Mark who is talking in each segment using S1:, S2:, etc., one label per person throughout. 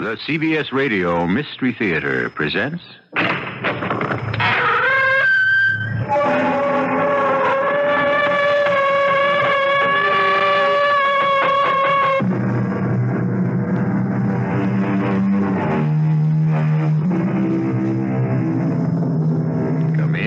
S1: The CBS Radio Mystery Theater presents... Come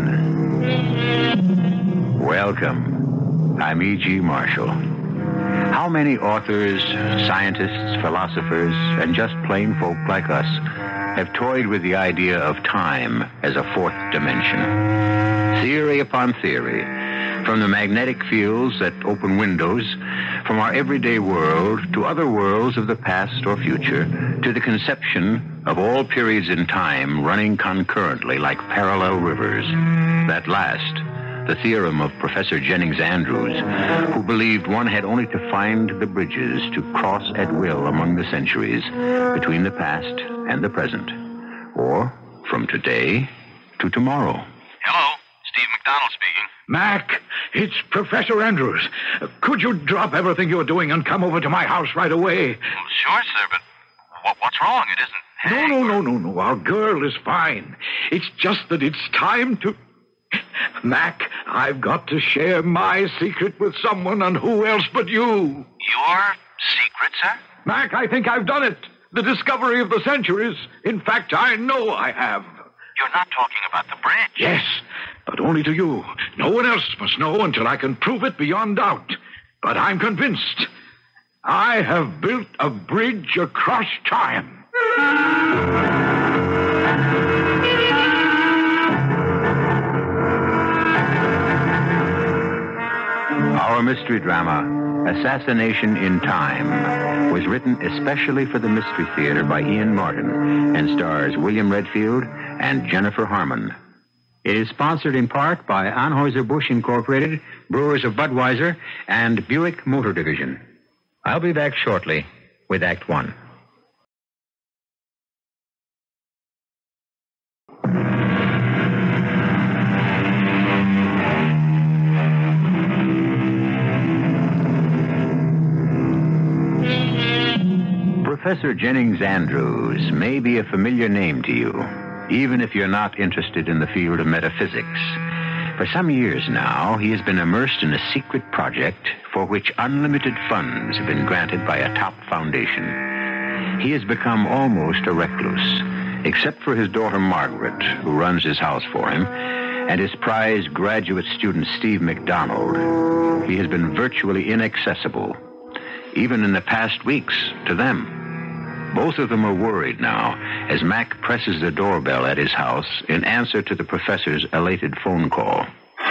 S1: in. Welcome. I'm E.G. Marshall. How many authors, scientists, philosophers, and just plain folk like us have toyed with the idea of time as a fourth dimension? Theory upon theory, from the magnetic fields that open windows from our everyday world to other worlds of the past or future, to the conception of all periods in time running concurrently like parallel rivers. That last, the theorem of Professor Jennings Andrews, who believed one had only to find the bridges to cross at will among the centuries between the past and the present, or from today to tomorrow.
S2: Hello, Steve McDonald speaking.
S3: Mac, it's Professor Andrews. Could you drop everything you're doing and come over to my house right away?
S2: Well, sure, sir, but what's wrong? It isn't Hank.
S3: No. Our girl is fine. It's just that it's time to... Mac, I've got to share my secret with someone, and who else but you?
S2: Your secret, sir?
S3: Mac, I think I've done it. The discovery of the centuries. In fact, I know I have.
S2: You're not talking about the bridge.
S3: Yes, but only to you. No one else must know until I can prove it beyond doubt. But I'm convinced. I have built a bridge across time.
S1: Our mystery drama, Assassination in Time, was written especially for the Mystery Theater by Ian Martin and stars William Redfield and Jennifer Harmon. It is sponsored in part by Anheuser-Busch Incorporated, Brewers of Budweiser, and Buick Motor Division. I'll be back shortly with Act One. Professor Jennings Andrews may be a familiar name to you, even if you're not interested in the field of metaphysics. For some years now, he has been immersed in a secret project for which unlimited funds have been granted by a top foundation. He has become almost a recluse, except for his daughter Margaret, who runs his house for him, and his prized graduate student Steve McDonald. He has been virtually inaccessible, even in the past weeks, to them. Both of them are worried now as Mac presses the doorbell at his house in answer to the professor's elated phone call.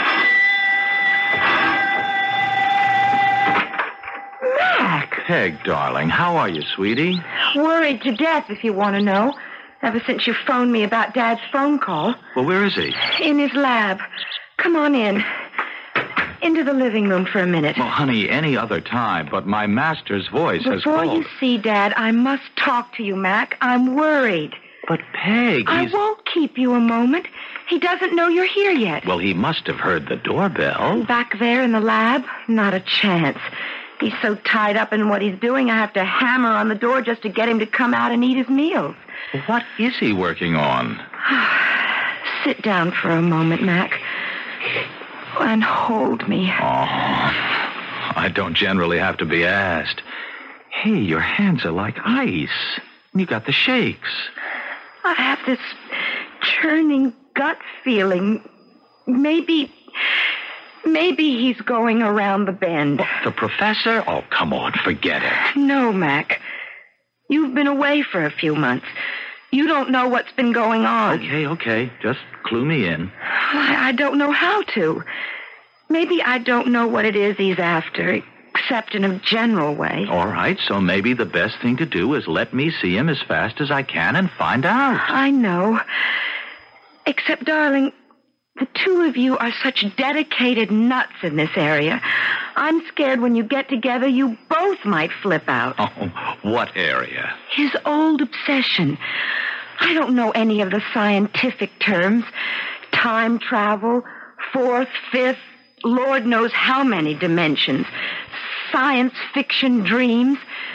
S4: Mac! Peg, darling, how are you, sweetie?
S5: Worried to death, if you want to know. Ever since you phoned me about Dad's phone call.
S4: Well, where is he?
S5: In his lab. Come on in. Into the living room for a minute.
S4: Well, honey, any other time, but my master's voice has called.
S5: Before you see Dad, I must talk to you, Mac. I'm worried.
S4: But, Peg,
S5: I won't keep you a moment. He doesn't know you're here yet.
S4: Well, he must have heard the doorbell.
S5: Back there in the lab? Not a chance. He's so tied up in what he's doing, I have to hammer on the door just to get him to come out and eat his meals.
S4: What is he working on?
S5: Sit down for a moment, Mac. And hold me.
S4: Oh, I don't generally have to be asked. Hey, your hands are like ice. You got the shakes.
S5: I have this churning gut feeling. Maybe he's going around the bend.
S4: The professor? Oh, come on, forget it.
S5: No, Mac. You've been away for a few months. You don't know what's been going on.
S4: Okay. Just clue me in.
S5: I don't know how to. Maybe I don't know what it is he's after, except in a general way.
S4: All right, so maybe the best thing to do is let me see him as fast as I can and find out.
S5: I know. Except, darling, the two of you are such dedicated nuts in this area. I'm scared when you get together, you both might flip out.
S4: Oh, what area?
S5: His old obsession. I don't know any of the scientific terms. Time travel, fourth, fifth, Lord knows how many dimensions. Science fiction dreams.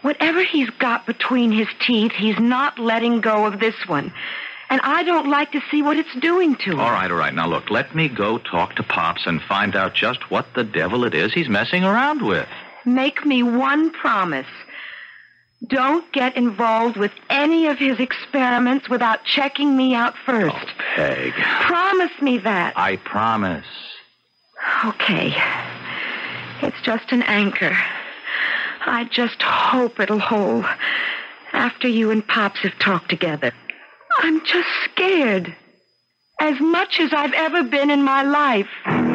S5: Whatever he's got between his teeth, he's not letting go of this one. And I don't like to see what it's doing to him.
S4: All right. Now, look, let me go talk to Pops and find out just what the devil it is he's messing around with.
S5: Make me one promise. Don't get involved with any of his experiments without checking me out first.
S4: Oh, Peg.
S5: Promise me that.
S4: I promise.
S5: Okay. It's just an anchor. I just hope it'll hold after you and Pops have talked together. I'm just scared. As much as I've ever been in my life.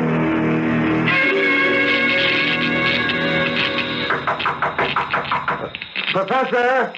S3: Professor!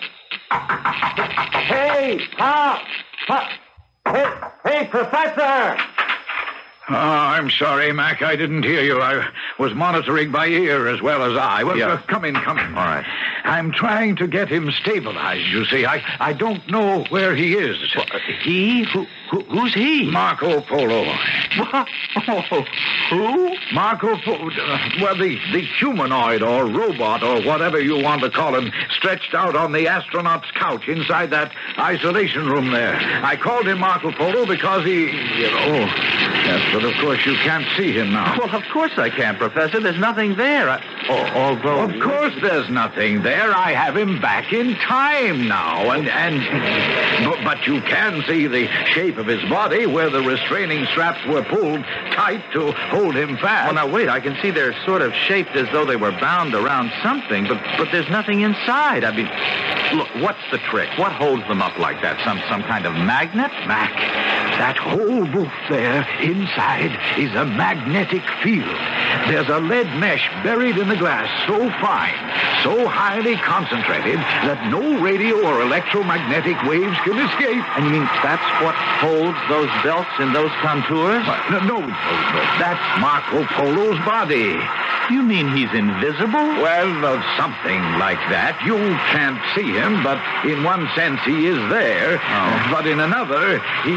S3: Hey, Pop! Hey, Professor! Oh, I'm sorry, Mac. I didn't hear you. I was monitoring by ear as well as eye. Well,
S4: Yeah.
S3: Come in.
S4: All right.
S3: I'm trying to get him stabilized, you see. I don't know where he is.
S4: He? Who's he?
S3: Marco Polo.
S4: What? Oh, who?
S3: Marco Polo. Well, the humanoid or robot or whatever you want to call him stretched out on the astronaut's couch inside that isolation room there. I called him Marco Polo because he... Yes, but of course you can't see him now.
S4: Well, of course I can, Professor. There's nothing there. Although...
S3: Of course there's nothing there. I have him back in time now. But you can see the shape of his body where the restraining straps were pulled tight to hold him fast.
S4: Well, now, wait. I can see they're sort of shaped as though they were bound around something, but there's nothing inside. I mean, look, what's the trick? What holds them up like that? Some kind of magnet?
S3: Mac, that whole booth there inside is a magnetic field. There's a lead mesh buried in the glass so fine, so highly concentrated that no radio or electromagnetic waves can escape.
S4: And you mean that's what holds those belts in those contours?
S3: No, that's Marco Polo's body.
S4: You mean he's invisible?
S3: Well, something like that. You can't see him, but in one sense he is there.
S4: Oh.
S3: But in another,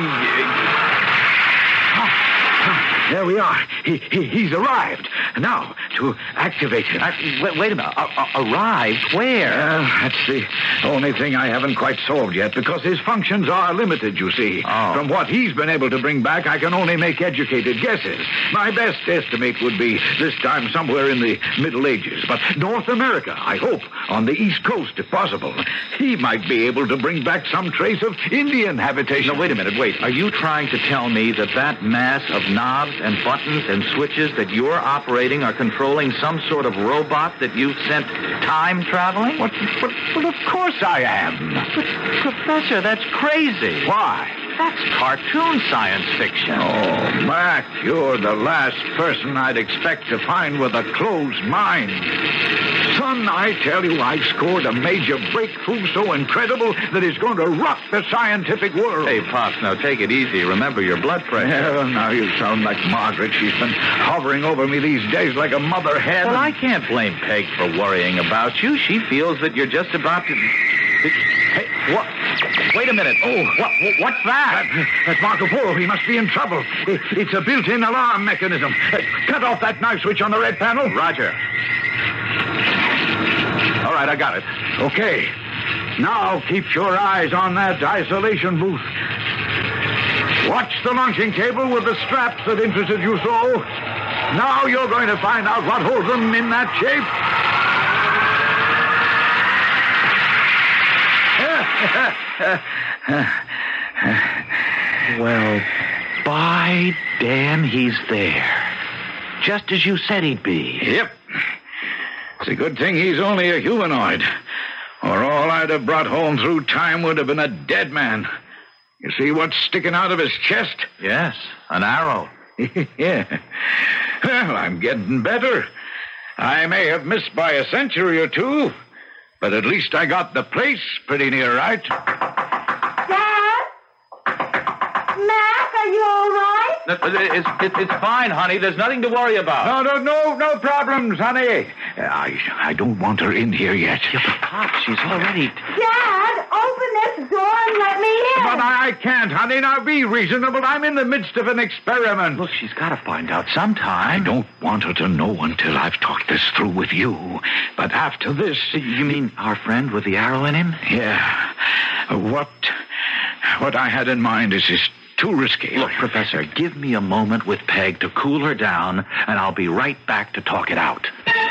S3: there we are. He's arrived. Now, to activate him.
S4: Wait a minute. Arrived? Where?
S3: That's the only thing I haven't quite solved yet, because his functions are limited, you see.
S4: Oh.
S3: From what he's been able to bring back, I can only make educated guesses. My best estimate would be this time somewhere in the Middle Ages. But North America, I hope, on the East Coast, if possible. He might be able to bring back some trace of Indian habitation.
S4: No, wait a minute. Wait. Are you trying to tell me that mass of knobs and buttons and switches that you're operating are controlling some sort of robot that you've sent time traveling?
S3: Well, of course I am.
S4: But, Professor, that's crazy.
S3: Why?
S4: That's cartoon science fiction.
S3: Oh, Mac, you're the last person I'd expect to find with a closed mind. Son, I tell you, I've scored a major breakthrough so incredible that it's going to rock the scientific world.
S4: Hey, Pops, now take it easy. Remember your blood pressure.
S3: Well, now you sound like Margaret. She's been hovering over me these days like a mother hen.
S4: Well, I can't blame Peg for worrying about you. She feels that you're just about to... Hey, what? Wait a minute. Oh, what's that?
S3: That's Marco Polo. He must be in trouble. It's a built-in alarm mechanism. Cut off that knife switch on the red panel.
S4: Roger. All right, I got it.
S3: Okay. Now keep your eyes on that isolation booth. Watch the launching cable with the straps that interested you so. Now you're going to find out what holds them in that shape.
S4: Well, by damn, he's there. Just as you said he'd be.
S3: Yep. It's a good thing he's only a humanoid, or all I'd have brought home through time would have been a dead man. You see what's sticking out of his chest?
S4: Yes, an arrow.
S3: Yeah. Well, I'm getting better. I may have missed by a century or two, but at least I got the place pretty near right.
S5: Dad? Mac, are you all right?
S4: It's fine, honey. There's nothing to worry about.
S3: No problems, honey. I don't want her in here yet.
S4: Yeah, but Pop, she's already...
S5: Dad, open this door and let let me in.
S3: But I can't, honey. Now, be reasonable. I'm in the midst of an experiment.
S4: Look, she's got to find out sometime.
S3: I don't want her to know until I've talked this through with you. But after this...
S4: You mean our friend with the arrow in him?
S3: Yeah. What I had in mind is too risky.
S4: Look, Professor, give me a moment with Peg to cool her down, and I'll be right back to talk it out.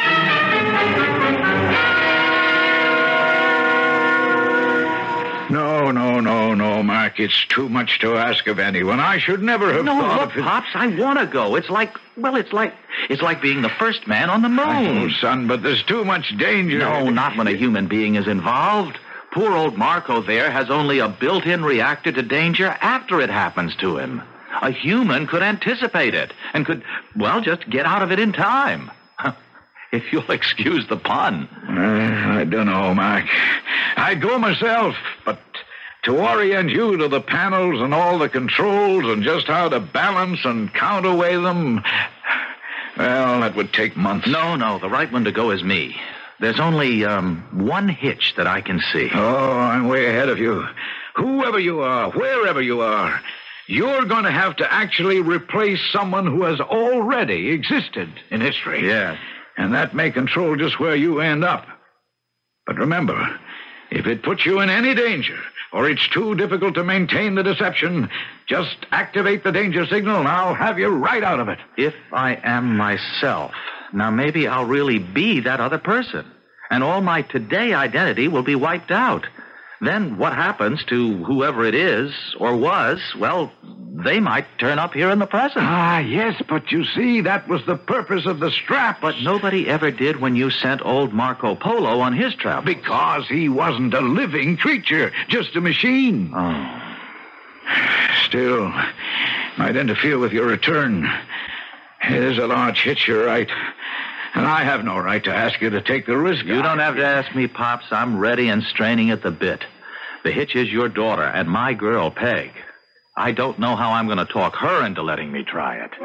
S3: No, Mark. It's too much to ask of anyone. I should never have thought
S4: look,
S3: of it.
S4: Pops, I want to go. It's like being the first man on the moon.
S3: Oh, son, but there's too much danger.
S4: No, not when a human being is involved. Poor old Marco there has only a built-in reactor to danger after it happens to him. A human could anticipate it and could, just get out of it in time. If you'll excuse the pun.
S3: I don't know, Mark. I'd go myself, but to orient you to the panels and all the controls and just how to balance and counterweigh them, that would take months.
S4: No, the right one to go is me. There's only one hitch that I can see.
S3: Oh, I'm way ahead of you. Whoever you are, wherever you are, you're going to have to actually replace someone who has already existed in history.
S4: Yeah.
S3: And that may control just where you end up. But remember, if it puts you in any danger, or it's too difficult to maintain the deception, just activate the danger signal and I'll have you right out of it.
S4: If I am myself, now maybe I'll really be that other person, and all my today identity will be wiped out. Then what happens to whoever it is, or was, they might turn up here in the present.
S3: Yes, but you see, that was the purpose of the strap.
S4: But nobody ever did when you sent old Marco Polo on his travels.
S3: Because he wasn't a living creature, just a machine.
S4: Oh.
S3: Still, might interfere with your return. It is a large hitch, you're right. And I have no right to ask you to take the risk.
S4: You don't have to ask me, Pops. I'm ready and straining at the bit. The hitch is your daughter and my girl, Peg. I don't know how I'm going to talk her into letting me try it.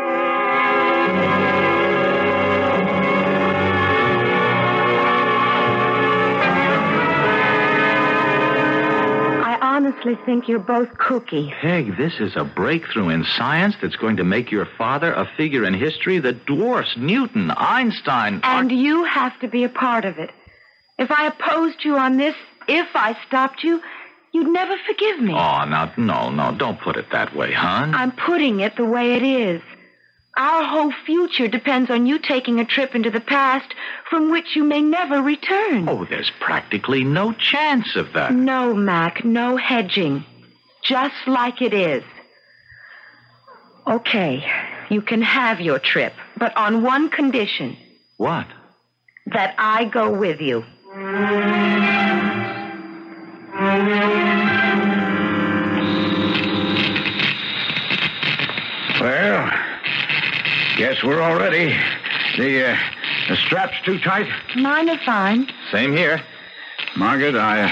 S5: I honestly think you're both kooky.
S4: Peg, this is a breakthrough in science that's going to make your father a figure in history that dwarfs Newton, Einstein...
S5: And you have to be a part of it. If I opposed you on this, if I stopped you, you'd never forgive me.
S4: Oh, now, no, don't put it that way, hon.
S5: I'm putting it the way it is. Our whole future depends on you taking a trip into the past from which you may never return.
S4: Oh, there's practically no chance of that.
S5: No, Mac, no hedging. Just like it is. Okay, you can have your trip, but on one condition.
S4: What?
S5: That I go with you.
S3: Well, guess we're all ready. The strap's too tight?
S5: Mine are fine.
S4: Same here.
S3: Margaret, are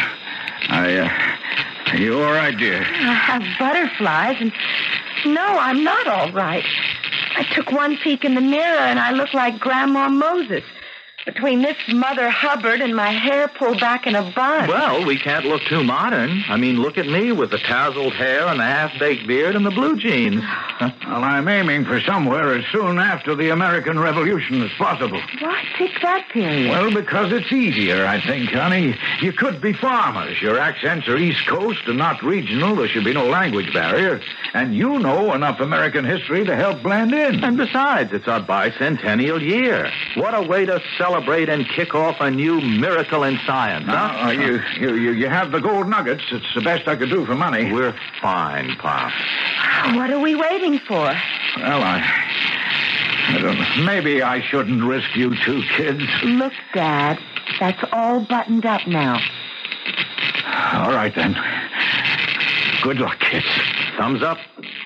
S3: you all right, dear?
S5: I have butterflies, and no, I'm not all right. I took one peek in the mirror, and I look like Grandma Moses. Between this Mother Hubbard and my hair pulled back in a bun.
S4: Well, we can't look too modern. I mean, look at me with the tousled hair and the half-baked beard and the blue jeans.
S3: Well, I'm aiming for somewhere as soon after the American Revolution as possible.
S5: Why pick that period?
S3: Well, because it's easier, I think, honey. You could be farmers. Your accents are East Coast and not regional. There should be no language barrier. And you know enough American history to help blend in.
S4: And besides, it's our bicentennial year. What a way to celebrate and kick off a new miracle in science, huh?
S3: You have the gold nuggets. It's the best I could do for money.
S4: We're fine, Pop.
S5: What are we waiting for?
S3: Well, I don't know. Maybe I shouldn't risk you two kids.
S5: Look, Dad, that's all buttoned up now.
S3: All right, then. Good luck, kids.
S4: Thumbs up.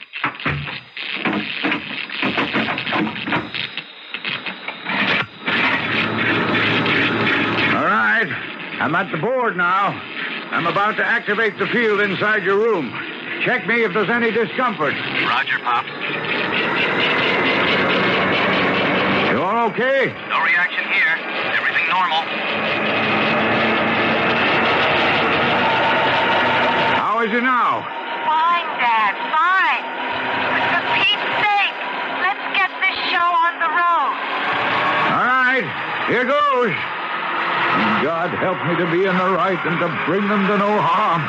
S3: All right. I'm at the board now. I'm about to activate the field inside your room. Check me if there's any discomfort.
S2: Roger, Pop.
S3: You all okay?
S2: No reaction here. Everything normal.
S3: How is it now? help me to be in the right and to bring them to no harm.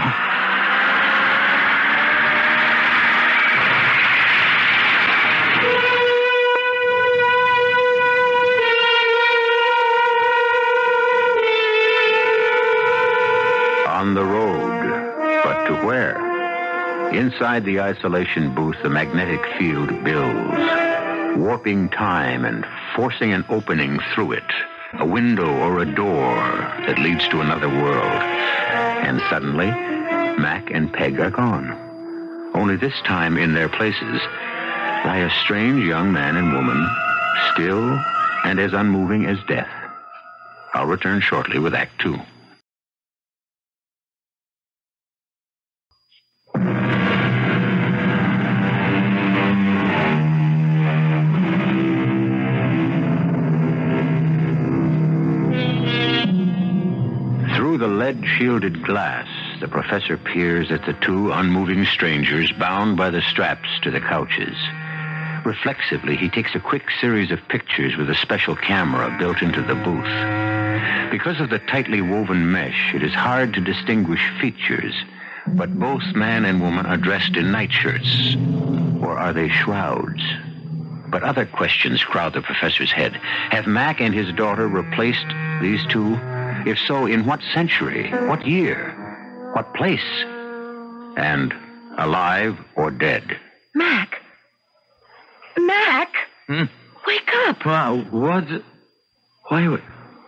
S1: On the road, but to where? Inside the isolation booth, the magnetic field builds, warping time and forcing an opening through it, a window or a door that leads to another world. And suddenly, Mac and Peg are gone. Only this time, in their places, lie a strange young man and woman, still and as unmoving as death. I'll return shortly with Act Two. Through the lead-shielded glass, the professor peers at the two unmoving strangers bound by the straps to the couches. Reflexively, he takes a quick series of pictures with a special camera built into the booth. Because of the tightly woven mesh, it is hard to distinguish features, but both man and woman are dressed in nightshirts. Or are they shrouds? But other questions crowd the professor's head. Have Mac and his daughter replaced these two? If so, in what century? What year? What place? And alive or dead?
S5: Mac? Mac? Wake up.
S4: What? Why?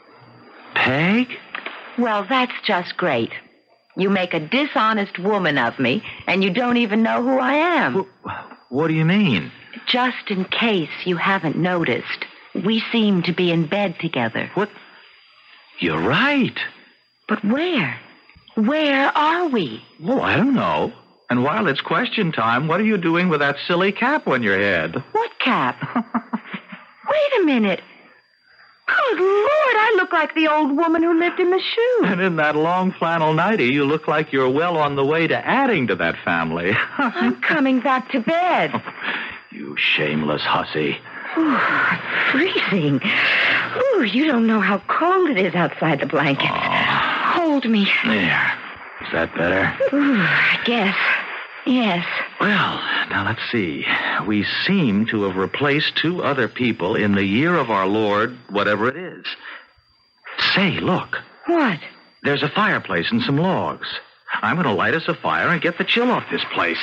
S4: Peg?
S5: Well, that's just great. You make a dishonest woman of me, and you don't even know who I am.
S4: What do you mean?
S5: Just in case you haven't noticed, we seem to be in bed together.
S4: What? You're right.
S5: But where? Where are we?
S4: Well, I don't know. And while it's question time, what are you doing with that silly cap on your head?
S5: What cap? Wait a minute. Good Lord, I look like the old woman who lived in the shoe.
S4: And in that long flannel nightie, you look like you're well on the way to adding to that family.
S5: I'm coming back to bed.
S4: You shameless hussy.
S5: Ooh, I'm freezing. Ooh, you don't know how cold it is outside the blankets. Hold me.
S4: There. Is that better?
S5: Ooh, I guess. Yes.
S4: Well, now let's see. We seem to have replaced two other people in the year of our Lord, whatever it is. Say, look.
S5: What?
S4: There's a fireplace and some logs. I'm going to light us a fire and get the chill off this place.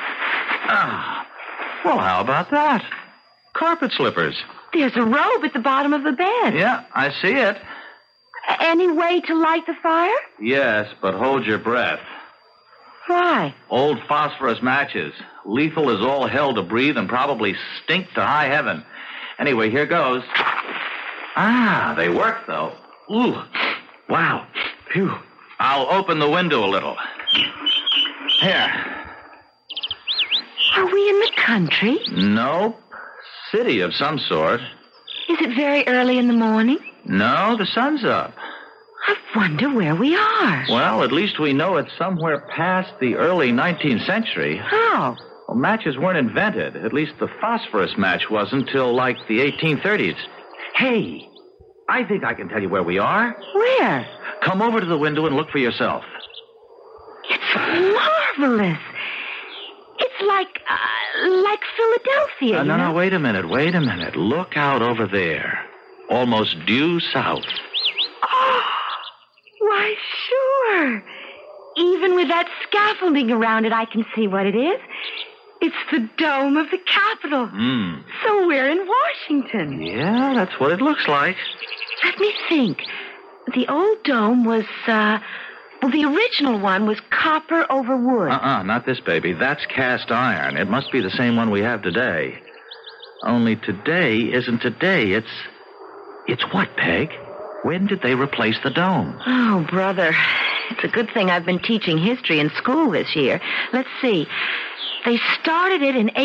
S4: Well, how about that? Carpet slippers.
S5: There's a robe at the bottom of the bed.
S4: Yeah, I see it.
S5: Any way to light the fire?
S4: Yes, but hold your breath.
S5: Why?
S4: Old phosphorus matches. Lethal as all hell to breathe and probably stink to high heaven. Anyway, here goes. They work, though. Ooh. Wow. Phew. I'll open the window a little. Here.
S5: Are we in the country?
S4: Nope. City of some sort.
S5: Is it very early in the morning?
S4: No, the sun's up.
S5: I wonder where we are.
S4: Well, at least we know it's somewhere past the early 19th century.
S5: How?
S4: Well, matches weren't invented. At least the phosphorus match wasn't till like the 1830s. Hey, I think I can tell you where we are.
S5: Where?
S4: Come over to the window and look for yourself.
S5: It's marvelous. It's like Philadelphia.
S4: No, wait a minute. Look out over there. Almost due south.
S5: Oh, why, sure. Even with that scaffolding around it, I can see what it is. It's the dome of the Capitol. So we're in Washington.
S4: Yeah, that's what it looks like.
S5: Let me think. The old dome was, the original one was copper over wood.
S4: Not this, baby. That's cast iron. It must be the same one we have today. Only today isn't today. It's what, Peg? When did they replace the dome?
S5: Oh, brother. It's a good thing I've been teaching history in school this year. Let's see. They started it in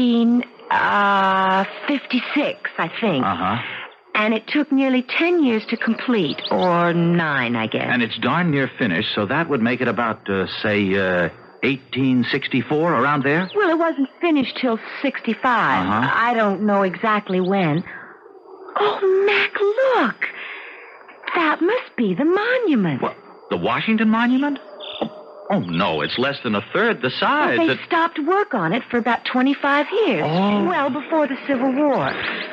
S5: 1856, I think. And it took nearly 10 years to complete, or 9, I guess.
S4: And it's darn near finished, so that would make it about, 1864, around there?
S5: Well, it wasn't finished till 65. I don't know exactly when. Oh, Mac, look. That must be the monument.
S4: What? The Washington Monument? Oh, no, it's less than a third the size.
S5: Well, they stopped work on it for about 25 years.
S4: Oh.
S5: Well before the Civil War.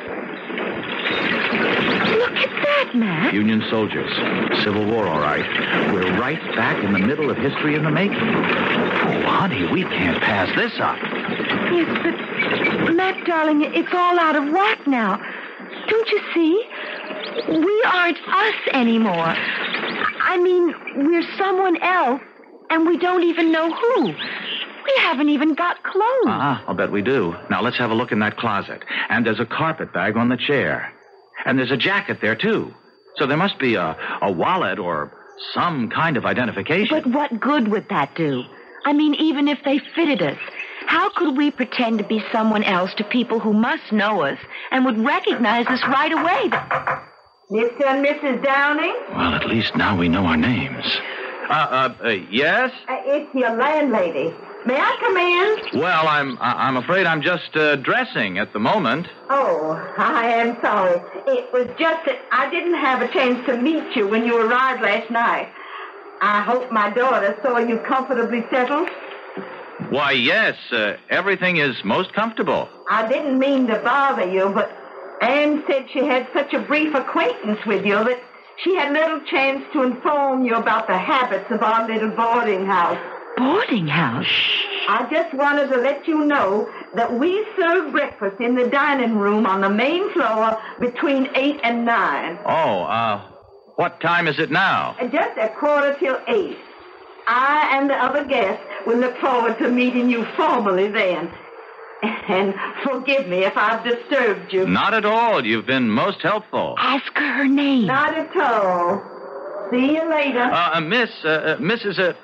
S5: Look at that, Matt.
S4: Union soldiers. Civil War, all right. We're right back in the middle of history in the making. Oh, honey, we can't pass this up.
S5: Yes, but, Matt, darling, it's all out of whack now. Don't you see? We aren't us anymore. I mean, we're someone else, and we don't even know who. We haven't even got clothes.
S4: I'll bet we do. Now, let's have a look in that closet. And there's a carpet bag on the chair. And there's a jacket there, too. So there must be a wallet or some kind of identification.
S5: But what good would that do? I mean, even if they fitted us, how could we pretend to be someone else to people who must know us and would recognize us right away? Mr. and Mrs. Downing?
S4: Well, at least now we know our names. Yes?
S5: It's your landlady. May I come in?
S4: Well, I'm afraid I'm just dressing at the moment.
S5: Oh, I am sorry. It was just that I didn't have a chance to meet you when you arrived last night. I hope my daughter saw you comfortably settled.
S4: Why, yes, everything is most comfortable.
S5: I didn't mean to bother you, but Anne said she had such a brief acquaintance with you that she had little chance to inform you about the habits of our little boarding house. Boarding house? I just wanted to let you know that we serve breakfast in the dining room on the main floor between 8 and 9.
S4: Oh, what time is it now?
S5: Just 8:15. I and the other guests will look forward to meeting you formally then. And forgive me if I've disturbed you.
S4: Not at all. You've been most helpful.
S5: Ask her name. Not at all. See you later.
S4: Mrs.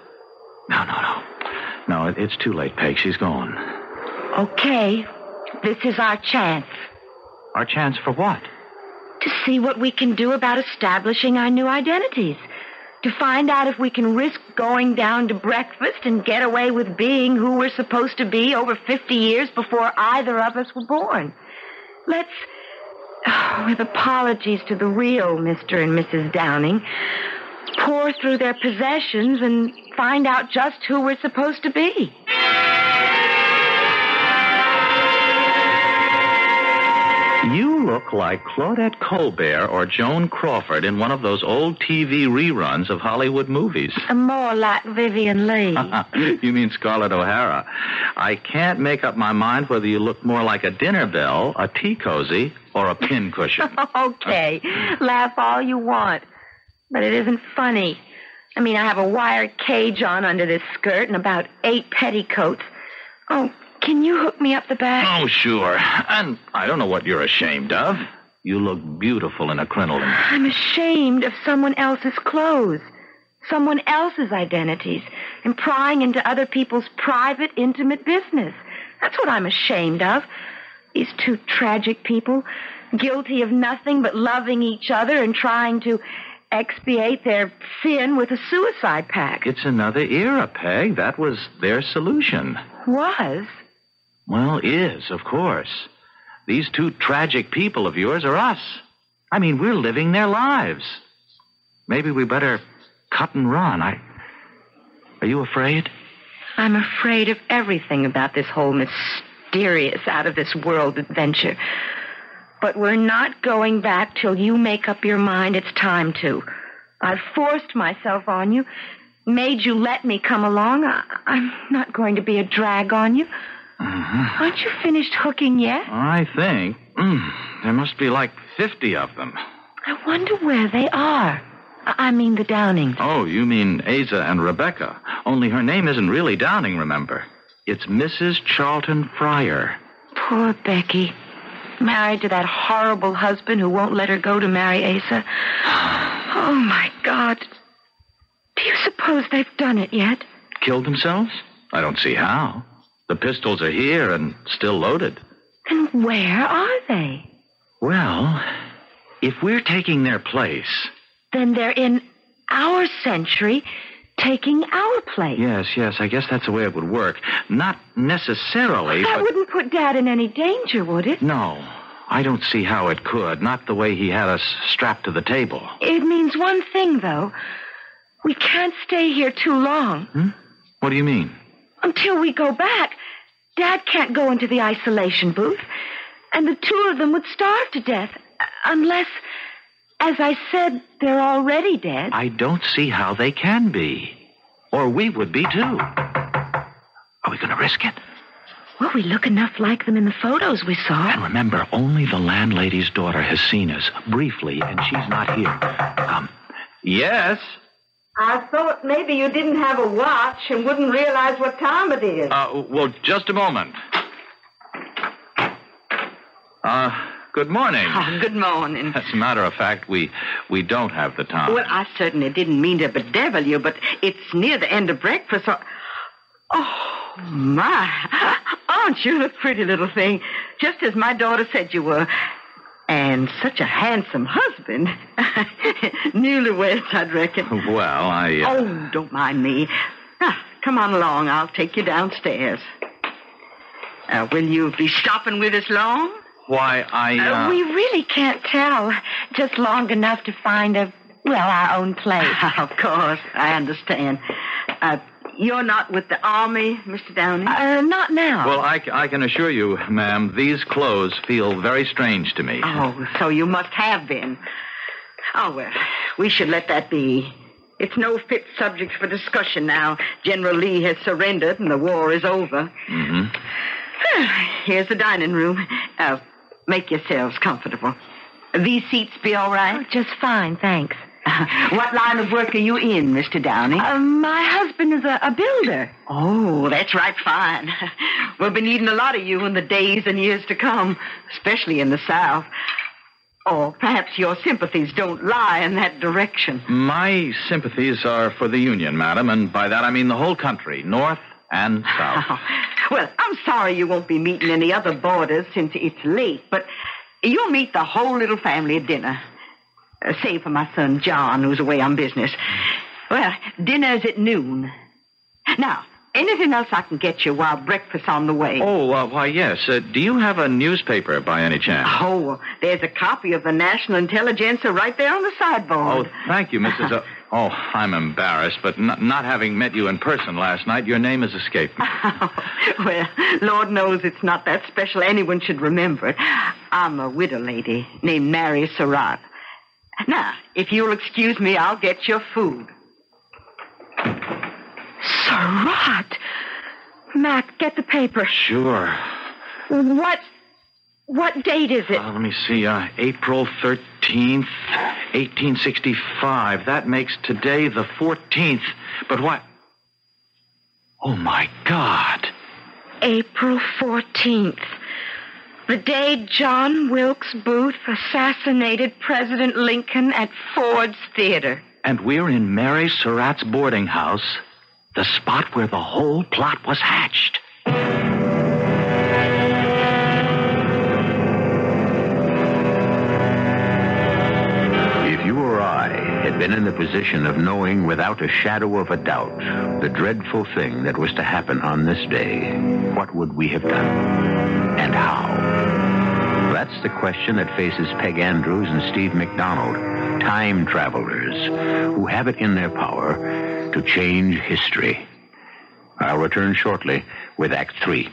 S4: No, it's too late, Peg. She's gone.
S5: Okay. This is our chance.
S4: Our chance for what?
S5: To see what we can do about establishing our new identities. To find out if we can risk going down to breakfast and get away with being who we're supposed to be over 50 years before either of us were born. Let's, with apologies to the real Mr. and Mrs. Downing, pour through their possessions and find out just who we're supposed to be.
S4: You look like Claudette Colbert or Joan Crawford in one of those old TV reruns of Hollywood movies.
S5: More like Vivian Leigh.
S4: You mean Scarlett O'Hara. I can't make up my mind whether you look more like a dinner bell, a tea cozy, or a pincushion.
S5: Okay, laugh all you want. But it isn't funny. I mean, I have a wire cage on under this skirt and about 8 petticoats. Oh, can you hook me up the back?
S4: Oh, sure. And I don't know what you're ashamed of. You look beautiful in a crinoline.
S5: I'm ashamed of someone else's clothes, someone else's identities, and prying into other people's private, intimate business. That's what I'm ashamed of. These two tragic people, guilty of nothing but loving each other and trying to expiate their sin with a suicide pact.
S4: It's another era, Peg. That was their solution.
S5: Was?
S4: Well, is, of course. These two tragic people of yours are us. I mean, we're living their lives. Maybe we better cut and run. Are you afraid?
S5: I'm afraid of everything about this whole mysterious, out-of-this-world adventure. But we're not going back till you make up your mind it's time to. I've forced myself on you, made you let me come along. I'm not going to be a drag on you.
S4: Mm-hmm.
S5: Aren't you finished hooking yet?
S4: I think. There must be like 50 of them.
S5: I wonder where they are. I mean the Downings.
S4: Oh, you mean Asa and Rebecca. Only her name isn't really Downing, remember. It's Mrs. Charlton Fryer.
S5: Poor Becky. Married to that horrible husband who won't let her go to marry Asa. Oh, my God. Do you suppose they've done it yet?
S4: Killed themselves? I don't see how. The pistols are here and still loaded.
S5: And where are they?
S4: Well, if we're taking their place...
S5: Then they're in our century, taking our place.
S4: Yes, I guess that's the way it would work. Not necessarily,
S5: That
S4: but...
S5: wouldn't put Dad in any danger, would it?
S4: No, I don't see how it could. Not the way he had us strapped to the table.
S5: It means one thing, though. We can't stay here too long.
S4: What do you mean?
S5: Until we go back, Dad can't go into the isolation booth, and the two of them would starve to death. Unless, as I said, they're already dead.
S4: I don't see how they can be. Or we would be, too. Are we going to risk it?
S5: Well, we look enough like them in the photos we saw.
S4: And remember, only the landlady's daughter has seen us, briefly, and she's not here. Yes?
S6: I thought maybe you didn't have a watch and wouldn't realize what time it is.
S4: Well, just a moment. Good morning.
S6: Oh, good morning.
S4: As a matter of fact, we don't have the time.
S6: Well, I certainly didn't mean to bedevil you, but it's near the end of breakfast, so... Oh, my. Aren't you a pretty little thing? Just as my daughter said you were. And such a handsome husband. Newlyweds, I'd reckon.
S4: Well,
S6: Oh, don't mind me. Come on along. I'll take you downstairs. Will you be stopping with us long?
S4: Why,
S5: We really can't tell. Just long enough to find our own place.
S6: Of course, I understand. You're not with the Army, Mr. Downey?
S5: Not now.
S4: Well, I can assure you, ma'am, these clothes feel very strange to me.
S6: Oh, so you must have been. Oh, well, we should let that be. It's no fit subject for discussion now. General Lee has surrendered and the war is over. Here's the dining room. Make yourselves comfortable. These seats be all right?
S5: Oh, just fine, thanks.
S6: What line of work are you in, Mr. Downey?
S5: My husband is a builder.
S6: Oh, that's right, fine. We'll be needing a lot of you in the days and years to come, especially in the South. Or perhaps your sympathies don't lie in that direction.
S4: My sympathies are for the Union, madam, and by that I mean the whole country, North and South.
S6: Well, I'm sorry you won't be meeting any other boarders since it's late, but you'll meet the whole little family at dinner. Save for my son, John, who's away on business. Well, dinner's at noon. Now, anything else I can get you while breakfast's on the way?
S4: Oh, why, yes. Do you have a newspaper by any chance?
S6: Oh, there's a copy of the National Intelligencer right there on the sideboard.
S4: Oh, thank you, Mrs. I'm embarrassed, but not having met you in person last night, your name has escaped me.
S6: Well, Lord knows it's not that special anyone should remember it. I'm a widow lady named Mary Surratt. Now, if you'll excuse me, I'll get your food.
S5: Surratt! Mac, get the paper.
S4: Sure.
S5: What date is it?
S4: Let me see. April 13th, 1865. That makes today the 14th. But what? Oh, my God.
S5: April 14th. The day John Wilkes Booth assassinated President Lincoln at Ford's Theater.
S4: And we're in Mary Surratt's boarding house, the spot where the whole plot was hatched.
S1: If you or I had been in the position of knowing without a shadow of a doubt the dreadful thing that was to happen on this day, what would we have done? And how? That's the question that faces Peg Andrews and Steve McDonald, time travelers who have it in their power to change history. I'll return shortly with Act 3.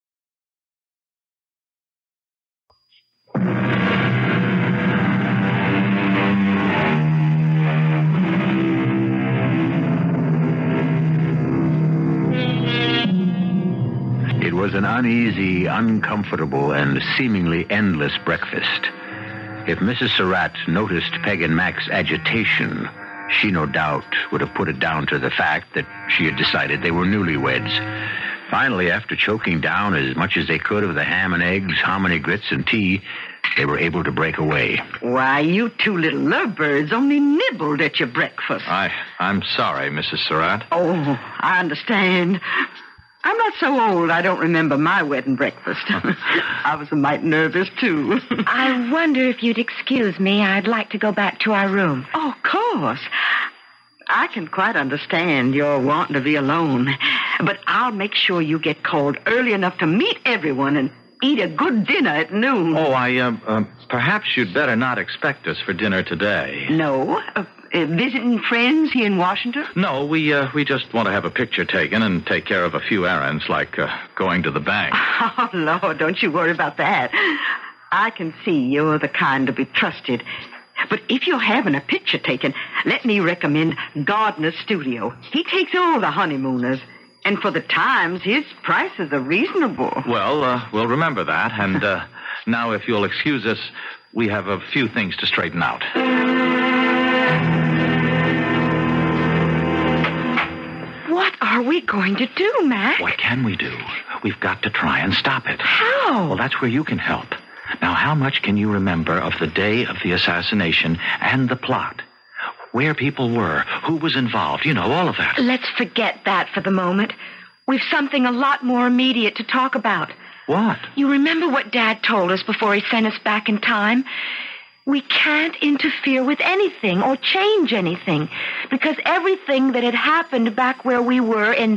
S1: It was an uneasy, uncomfortable, and seemingly endless breakfast. If Mrs. Surratt noticed Peg and Mac's agitation, she no doubt would have put it down to the fact that she had decided they were newlyweds. Finally, after choking down as much as they could of the ham and eggs, hominy grits, and tea, they were able to break away.
S6: Why, you two little lovebirds only nibbled at your breakfast.
S4: I'm sorry, Mrs. Surratt.
S6: Oh, I understand. I'm not so old I don't remember my wedding breakfast. I was a mite nervous, too.
S5: I wonder if you'd excuse me. I'd like to go back to our room.
S6: Oh, of course. I can quite understand your wanting to be alone. But I'll make sure you get called early enough to meet everyone and eat a good dinner at noon.
S4: Oh, perhaps you'd better not expect us for dinner today.
S6: No? Visiting friends here in Washington?
S4: No, we just want to have a picture taken and take care of a few errands, like going to the bank.
S6: Oh, Lord, don't you worry about that. I can see you're the kind to be trusted. But if you're having a picture taken, let me recommend Gardner's Studio. He takes all the honeymooners. And for the times, his prices are reasonable.
S4: Well, we'll remember that. And now, if you'll excuse us, we have a few things to straighten out.
S5: What are we going to do, Mac?
S4: What can we do? We've got to try and stop it.
S5: How?
S4: Well, that's where you can help. Now, how much can you remember of the day of the assassination and the plot? Where people were, who was involved, all of that.
S5: Let's forget that for the moment. We've something a lot more immediate to talk about.
S4: What?
S5: You remember what Dad told us before he sent us back in time? We can't interfere with anything or change anything because everything that had happened back where we were in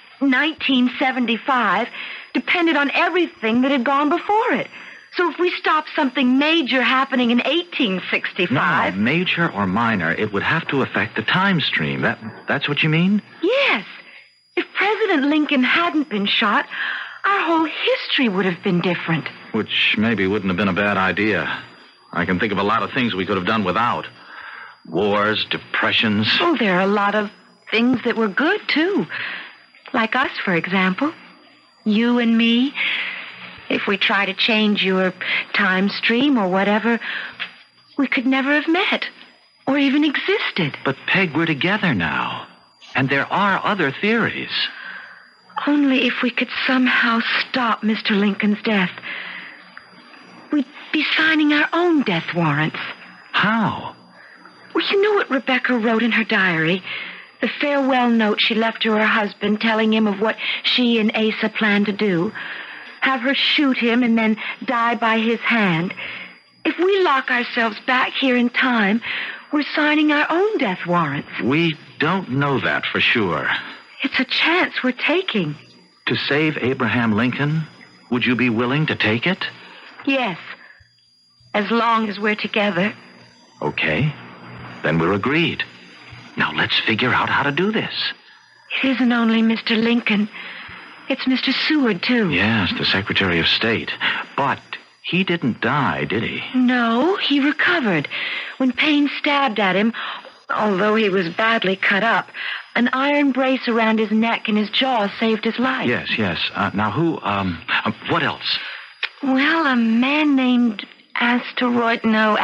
S5: 1975 depended on everything that had gone before it. So if we stop something major happening in 1865...
S4: No, major or minor, it would have to affect the time stream. That's what you mean?
S5: Yes. If President Lincoln hadn't been shot, our whole history would have been different.
S4: Which maybe wouldn't have been a bad idea. I can think of a lot of things we could have done without. Wars, depressions.
S5: Oh, there are a lot of things that were good, too. Like us, for example. You and me... If we try to change your time stream or whatever, we could never have met or even existed.
S4: But, Peg, we're together now. And there are other theories.
S5: Only if we could somehow stop Mr. Lincoln's death. We'd be signing our own death warrants.
S4: How?
S5: Well, you know what Rebecca wrote in her diary? The farewell note she left to her husband telling him of what she and Asa planned to do. Have her shoot him and then die by his hand. If we lock ourselves back here in time, we're signing our own death warrants.
S4: We don't know that for sure.
S5: It's a chance we're taking.
S4: To save Abraham Lincoln, would you be willing to take it?
S5: Yes. As long as we're together.
S4: Okay. Then we're agreed. Now let's figure out how to do this.
S5: It isn't only Mr. Lincoln. It's Mr. Seward, too.
S4: Yes, the Secretary of State. But he didn't die, did he?
S5: No, he recovered. When Payne stabbed at him, although he was badly cut up, an iron brace around his neck and his jaw saved his life.
S4: Yes. Now who, what else?
S5: Well, a man named Asterod.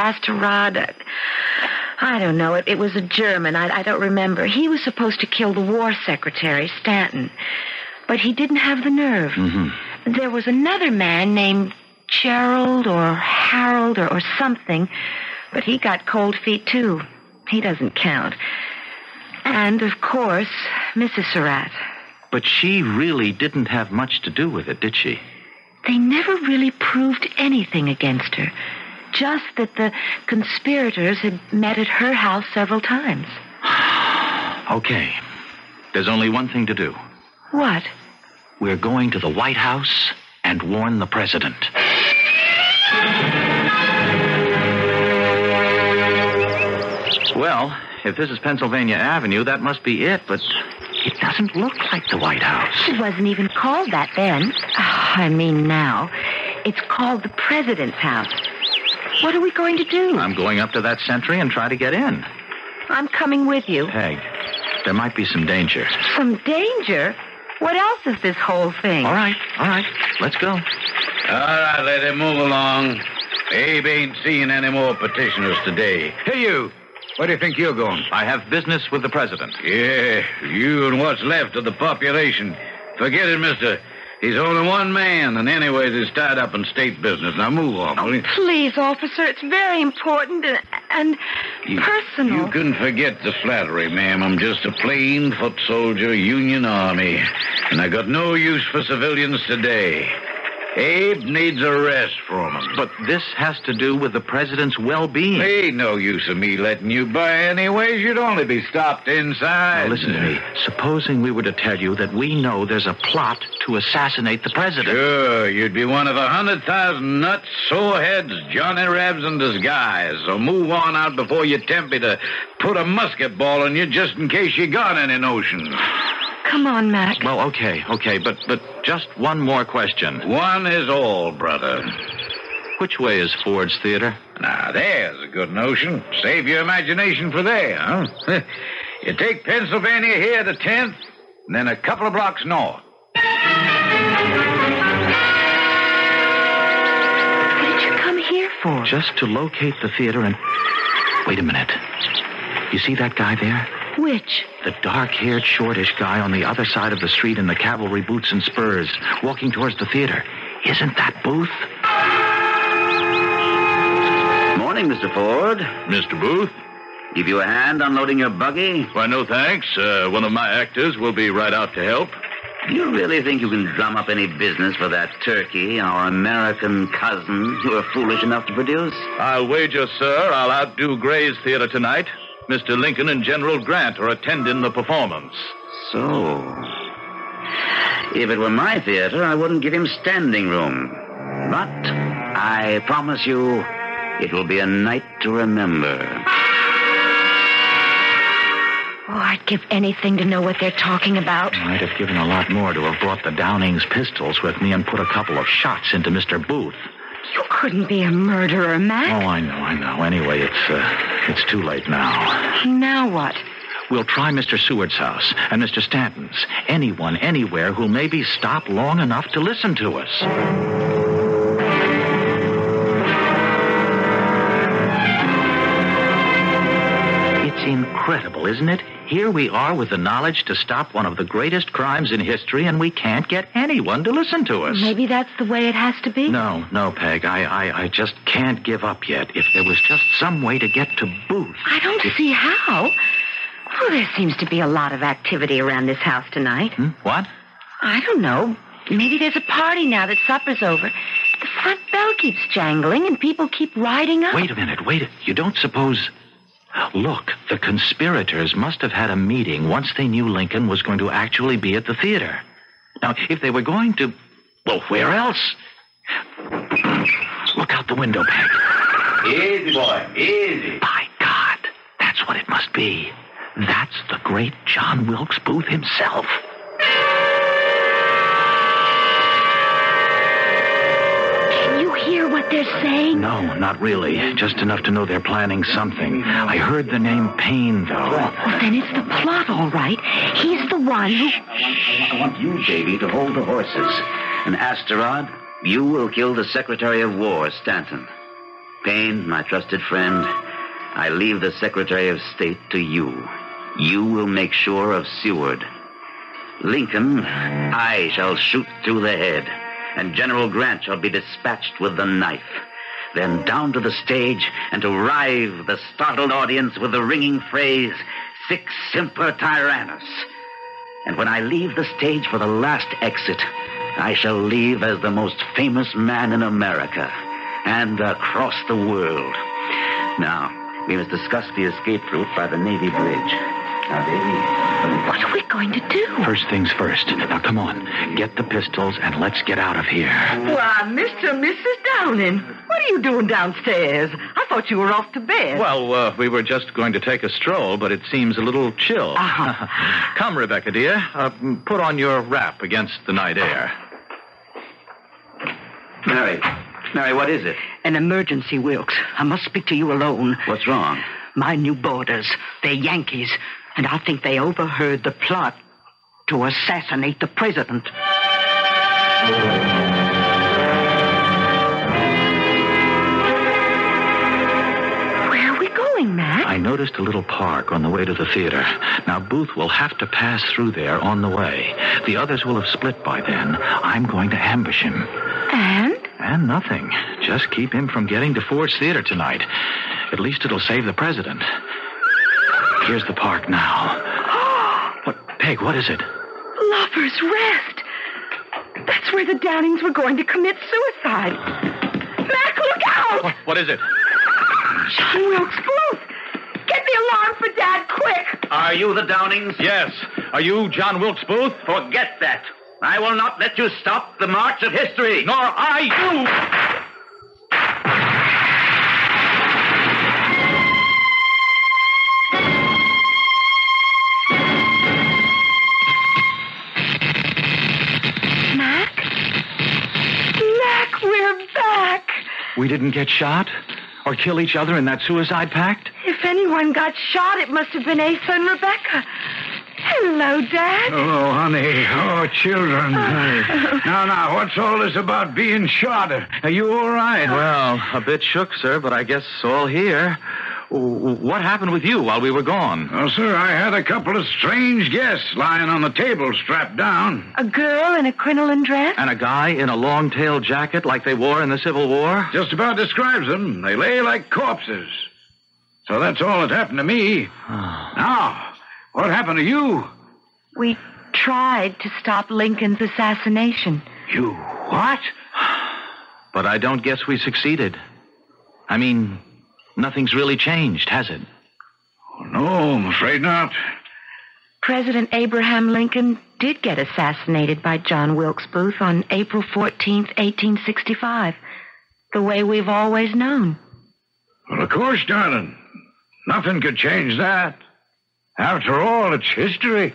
S5: I don't know. It was a German. I don't remember. He was supposed to kill the war secretary, Stanton. But he didn't have the nerve.
S4: Mm-hmm.
S5: There was another man named Gerald or Harold or something, but he got cold feet, too. He doesn't count. And, of course, Mrs. Surratt.
S4: But she really didn't have much to do with it, did she?
S5: They never really proved anything against her. Just that the conspirators had met at her house several times.
S4: Okay. There's only one thing to do.
S5: What?
S4: We're going to the White House and warn the president. Well, if this is Pennsylvania Avenue, that must be it, but it doesn't look like the White House.
S5: It wasn't even called that then. I mean now. It's called the President's House. What are we going to do?
S4: I'm going up to that sentry and try to get in.
S5: I'm coming with you.
S4: Peg, there might be some danger.
S5: Some danger? What else is this whole thing?
S4: All right. Let's go.
S3: All right, lady, move along. Abe ain't seeing any more petitioners today. Hey, you. Where do you think you're going?
S4: I have business with the president.
S3: Yeah, you and what's left of the population. Forget it, mister. He's only one man, and anyways, he's tied up in state business. Now move on, will you?
S5: Please, officer, it's very important and personal.
S3: You can forget the flattery, ma'am. I'm just a plain foot soldier, Union Army, and I got no use for civilians today. Abe needs a rest from him.
S4: But this has to do with the president's well-being.
S3: Ain't no use of me letting you by anyways. You'd only be stopped inside.
S4: Now, listen to me. Supposing we were to tell you that we know there's a plot to assassinate the president.
S3: Sure, you'd be one of 100,000 nuts, soreheads, Johnny Rabs in disguise. So move on out before you tempt me to put a musket ball in you just in case you got any notions.
S5: Come on, Mac.
S4: Well, okay, but just one more question.
S3: One is all, brother.
S4: Which way is Ford's Theater?
S3: Now, there's a good notion. Save your imagination for there, huh? You take Pennsylvania here to 10th, and then a couple of blocks north.
S5: What did you come here for?
S4: Just to locate the theater and... Wait a minute. You see that guy there?
S5: Which?
S4: The dark-haired, shortish guy on the other side of the street in the cavalry boots and spurs, walking towards the theater. Isn't that Booth?
S7: Morning, Mr. Ford.
S2: Mr. Booth?
S7: Give you a hand unloading your buggy?
S2: Why, no thanks. One of my actors will be right out to help.
S7: Do you really think you can drum up any business for that turkey, our American cousin, you are foolish enough to produce?
S2: I'll wager, sir, I'll outdo Gray's Theater tonight. Mr. Lincoln and General Grant are attending the performance.
S7: So, if it were my theater, I wouldn't give him standing room. But I promise you, it will be a night to remember.
S5: Oh, I'd give anything to know what they're talking about.
S4: I'd have given a lot more to have brought the Downing's pistols with me and put a couple of shots into Mr. Booth.
S5: You couldn't be a murderer, Mac.
S4: Oh, I know. Anyway, it's too late now.
S5: Now what?
S4: We'll try Mr. Seward's house and Mr. Stanton's. Anyone, anywhere who'll maybe stop long enough to listen to us. It's incredible, isn't it? Here we are with the knowledge to stop one of the greatest crimes in history, and we can't get anyone to listen to us.
S5: Maybe that's the way it has to be?
S4: No, Peg. I just can't give up yet. If there was just some way to get to Booth.
S5: I don't see how. Well, there seems to be a lot of activity around this house tonight.
S4: What?
S5: I don't know. Maybe there's a party now that supper's over. The front bell keeps jangling and people keep riding up.
S4: Wait a minute. You don't suppose... Look, the conspirators must have had a meeting once they knew Lincoln was going to actually be at the theater. Now, if they were going to... Well, where else? Look out the window, Peg.
S7: Easy, boy, easy.
S4: By God, that's what it must be. That's the great John Wilkes Booth himself.
S5: Can you hear what they're saying?
S4: No, not really. Just enough to know they're planning something. I heard the name Payne, though.
S5: Well, then it's the plot, all right. He's the one who...
S7: I want you, Davy, to hold the horses. And Asterod, you will kill the Secretary of War, Stanton. Payne, my trusted friend, I leave the Secretary of State to you. You will make sure of Seward. Lincoln, I shall shoot through the head, and General Grant shall be dispatched with the knife. Then down to the stage and to rive the startled audience with the ringing phrase, Sic Semper Tyrannis. And when I leave the stage for the last exit, I shall leave as the most famous man in America and across the world. Now, we must discuss the escape route by the Navy Bridge. Now, Davy,
S5: What are we going to do?
S4: First things first. Now, come on. Get the pistols and let's get out of here.
S6: Why, Mr. and Mrs. Downing, what are you doing downstairs? I thought you were off to bed.
S4: Well, we were just going to take a stroll, but it seems a little chill. Come, Rebecca, dear. Put on your wrap against the night air.
S7: Mary, what is it?
S6: An emergency, Wilkes. I must speak to you alone.
S7: What's wrong?
S6: My new boarders, they're Yankees, and I think they overheard the plot to assassinate the president.
S5: Where are we going, Mac?
S4: I noticed a little park on the way to the theater. Now, Booth will have to pass through there on the way. The others will have split by then. I'm going to ambush him. And nothing. Just keep him from getting to Ford's Theater tonight. At least it'll save the president. Here's the park now. What, Peg, what is it?
S5: Lover's Rest. That's where the Downings were going to commit suicide. Mac, look out!
S2: What is it?
S5: John Wilkes Booth! Get the alarm for Dad, quick!
S7: Are you the Downings?
S2: Yes. Are you John Wilkes Booth?
S7: Forget that. I will not let you stop the march of history.
S2: Nor I you!
S5: Mac, we're back.
S4: We didn't get shot or kill each other in that suicide pact?
S5: If anyone got shot, it must have been Asa and Rebecca. Hello, Dad.
S3: Oh, honey. Oh, children. Now, what's all this about being shot? Are you all right?
S4: Well, a bit shook, sir, but I guess all here. What happened with you while we were gone?
S3: Well, sir, I had a couple of strange guests lying on the table strapped down.
S5: A girl in a crinoline dress?
S4: And a guy in a long-tailed jacket like they wore in the Civil War?
S3: Just about describes them. They lay like corpses. So that's all that happened to me. Now, what happened to you?
S5: We tried to stop Lincoln's assassination.
S3: You what?
S4: But I don't guess we succeeded. I mean, nothing's really changed, has it?
S3: Oh, no, I'm afraid not.
S5: President Abraham Lincoln did get assassinated by John Wilkes Booth on April 14th, 1865, the way we've always known.
S3: Well, of course, darling. Nothing could change that. After all, it's history.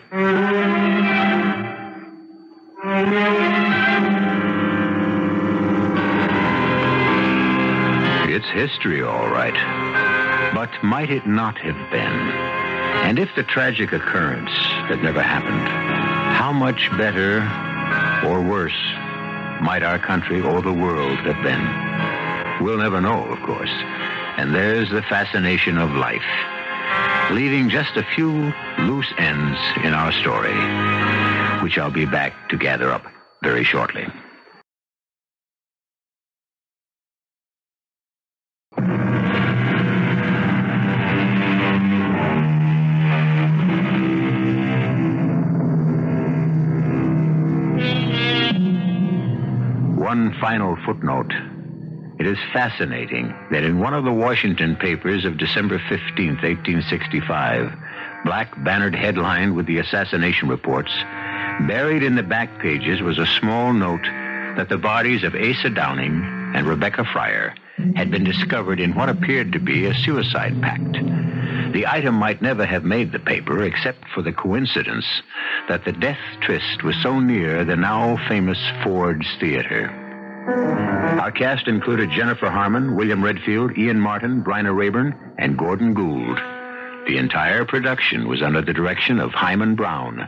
S1: It's history, all right. But might it not have been? And if the tragic occurrence had never happened, how much better or worse might our country or the world have been? We'll never know, of course. And there's the fascination of life, leaving just a few loose ends in our story, which I'll be back to gather up very shortly. One final footnote. It is fascinating that in one of the Washington papers of December 15th, 1865, black bannered headlined with the assassination reports, buried in the back pages was a small note that the bodies of Asa Downing and Rebecca Fryer had been discovered in what appeared to be a suicide pact. The item might never have made the paper except for the coincidence that the death tryst was so near the now famous Ford's Theater. Our cast included Jennifer Harmon, William Redfield, Ian Martin, Bryna Rayburn, and Gordon Gould. The entire production was under the direction of Hyman Brown.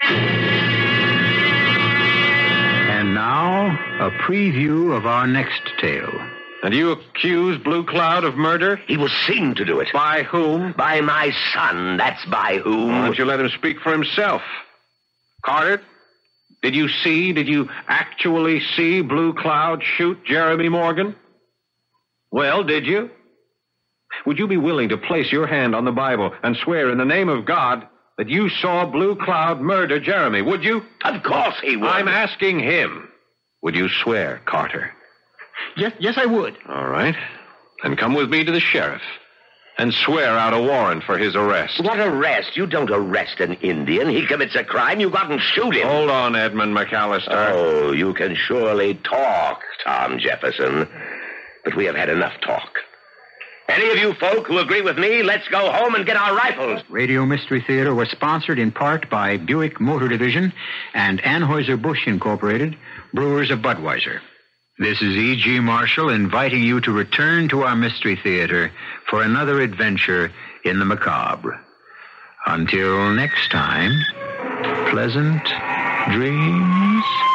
S1: And now, a preview of our next tale.
S8: And you accuse Blue Cloud of murder?
S7: He was seen to do it.
S8: By whom?
S7: By my son, that's by whom.
S8: Why don't you let him speak for himself? Carter, did you actually see Blue Cloud shoot Jeremy Morgan? Well, did you? Would you be willing to place your hand on the Bible and swear in the name of God that you saw Blue Cloud murder Jeremy, would you?
S7: Of course he would.
S8: I'm asking him. Would you swear, Carter?
S9: Yes, I would.
S8: All right. Then come with me to the sheriff and swear out a warrant for his arrest.
S7: What arrest? You don't arrest an Indian. He commits a crime. You go out and shoot him.
S8: Hold on, Edmund McAllister.
S7: Oh, you can surely talk, Tom Jefferson. But we have had enough talk. Any of you folk who agree with me, let's go home and get our rifles.
S1: Radio Mystery Theater was sponsored in part by Buick Motor Division and Anheuser-Busch Incorporated, brewers of Budweiser. This is E.G. Marshall inviting you to return to our Mystery Theater for another adventure in the macabre. Until next time, pleasant dreams.